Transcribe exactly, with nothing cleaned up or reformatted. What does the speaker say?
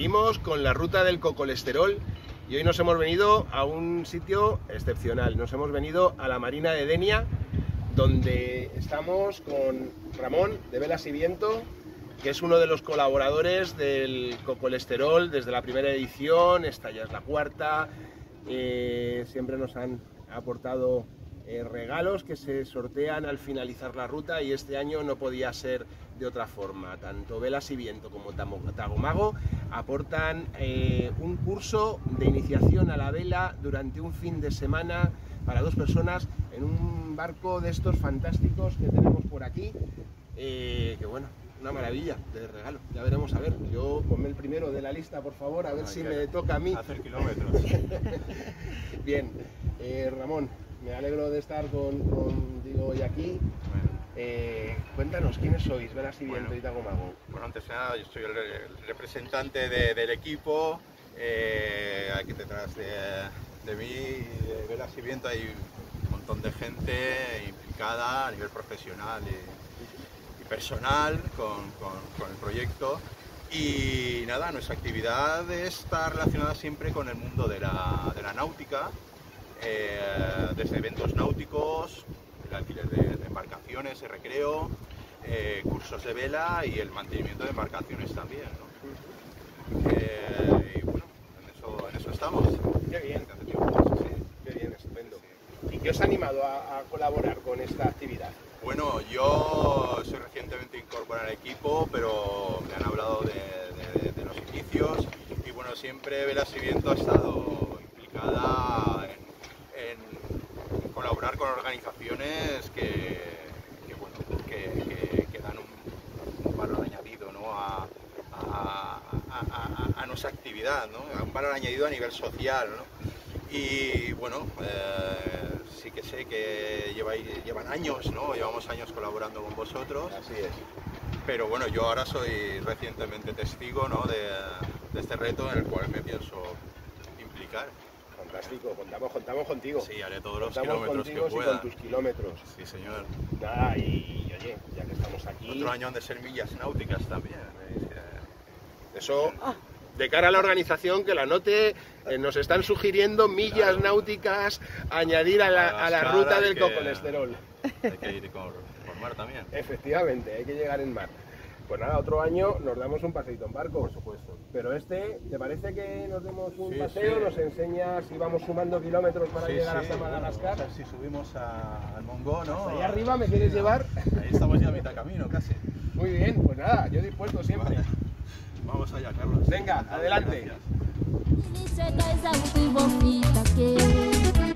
Seguimos con la ruta del cocolesterol y hoy nos hemos venido a un sitio excepcional. Nos hemos venido a la Marina de Denia, donde estamos con Ramón de Velas y Viento, que es uno de los colaboradores del cocolesterol desde la primera edición. Esta ya es la cuarta. Eh, siempre nos han aportado eh, regalos que se sortean al finalizar la ruta, y este año no podía ser de otra forma. Tanto Velas y Viento como Tagomago aportan eh, un curso de iniciación a la vela durante un fin de semana para dos personas en un barco de estos fantásticos que tenemos por aquí, eh, que bueno, una maravilla de regalo. Ya veremos, a ver, yo ponme el primero de la lista, por favor, a ver no, si me toca a mí. Hacer kilómetros. Bien, eh, Ramón, me alegro de estar con, contigo hoy aquí. Bueno. Eh, cuéntanos, ¿quiénes sois, Velas y Viento Bueno, y Tagomago? Bueno, antes de nada, yo soy el, el representante de, del equipo. Eh, aquí detrás de, de mí, de Velas y Viento, hay un montón de gente implicada a nivel profesional y, y personal con, con, con el proyecto. Y nada, nuestra actividad está relacionada siempre con el mundo de la, de la náutica, eh, desde eventos náuticos, el alquiler de, de embarcaciones, el recreo, eh, cursos de vela y el mantenimiento de embarcaciones también, ¿no? Eh, y bueno, en eso, en eso estamos. Qué bien, Sí, sí. qué bien, estupendo. ¿Y qué os ha animado a, a colaborar con esta actividad? Bueno, yo soy recientemente incorporado al equipo, pero me han hablado de, de, de los inicios, y bueno, siempre Velas y Viento ha estado implicada en, en colaborar con organizaciones que, que, bueno, que, que, que dan un, un valor añadido, ¿no? a, a, a, a, a nuestra actividad, ¿no? Un valor añadido a nivel social, ¿no? Y bueno, eh, sí que sé que lleváis, llevan años, ¿no? Llevamos años colaborando con vosotros. Así es. Pero bueno, yo ahora soy recientemente testigo, ¿no? de, de este reto en el cual me pienso implicar. Fantástico, contamos, contamos contigo. Sí, haré todos los contamos kilómetros contigo que y pueda. con tus kilómetros. Sí, señor. Nada, y, y oye, ya que estamos aquí... Otro año han de ser millas náuticas también. Eso, de cara a la organización, que la note, eh, nos están sugiriendo millas Claro. náuticas a añadir a la, a la ruta del que, cocolesterol. Hay que ir con, por mar también. Efectivamente, hay que llegar en mar. Pues nada, otro año nos damos un paseito en barco. Por supuesto. Pero este, ¿te parece que nos demos un Sí, paseo? sí. Nos enseñas si vamos sumando kilómetros para Sí, llegar sí, hasta bueno, Madagascar. vamos a ver si subimos a- al Mongó, ¿no? Ahí arriba, ¿me quieres llevar? Ahí estamos ya a mitad camino, casi. Muy bien, pues nada, yo dispuesto siempre. Vale. Vamos allá, Carlos. Venga, adelante. Gracias. Ele chega exausto e vomita que